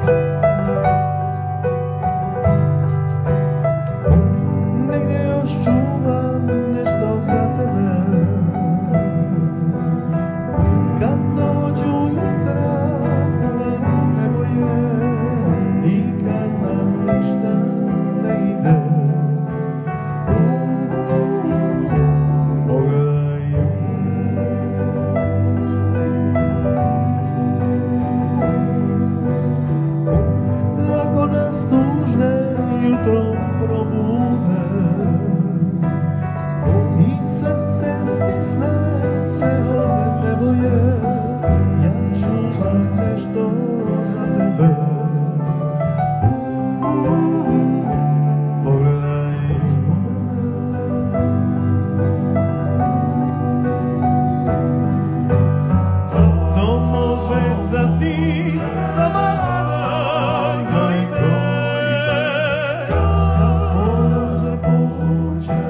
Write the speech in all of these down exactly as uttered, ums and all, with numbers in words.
Negdje još čuvam nešto za tebe. Kad dođu jutra na nebo je i kad nam ništa ne ide. Pogledaj, ako nas tužne jutrom probude i srce stisne se od nebo je, ja čuvam nešto za tebe. Pogledaj, to može da ti zavara gojite, može pozvuče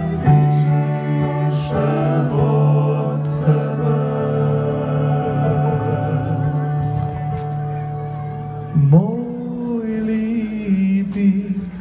više od sebe. Moj lipi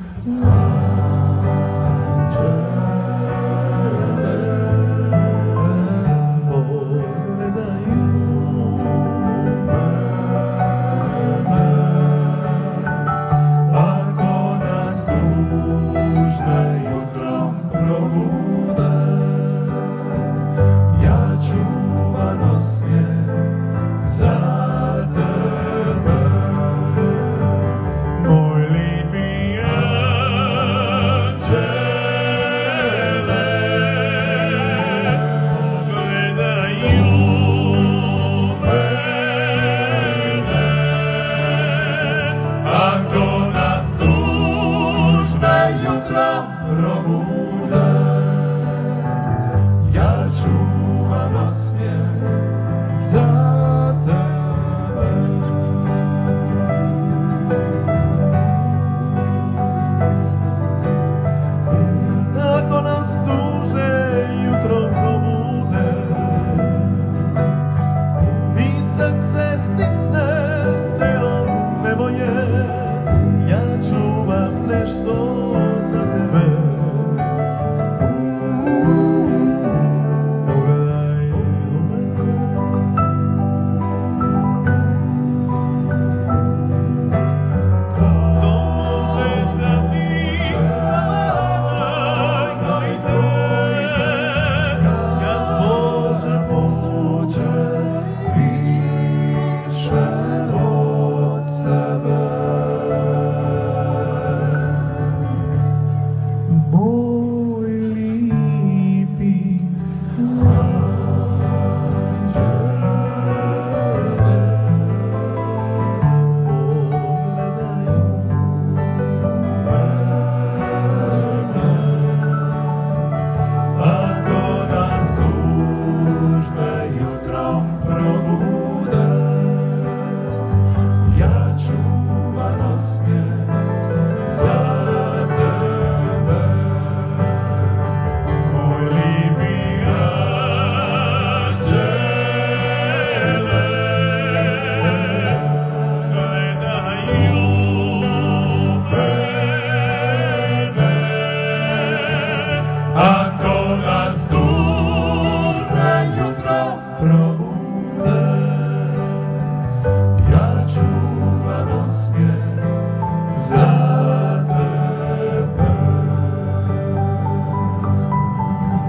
probude, ja čuvam osmijeh za tebe. Ako nas tužne jutro probude i srce stisne se od nebo je, ja čuvam nešto za tebe. Pogledaj, to može da ti zavara gojite, kad može pozvuče više od sebe. Moj lipi ako nas tužne jutrom probude, ja čuvam osmijeh za tebe. Moj lipi anđele, gledaju mene, ako nas tužne jutro probude, ja čuvam osmijeh za tebe.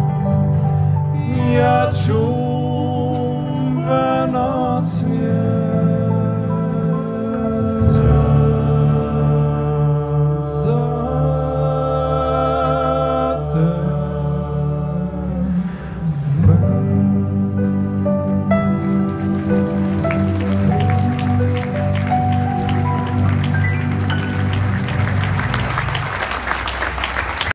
Ja čuvam osmijeh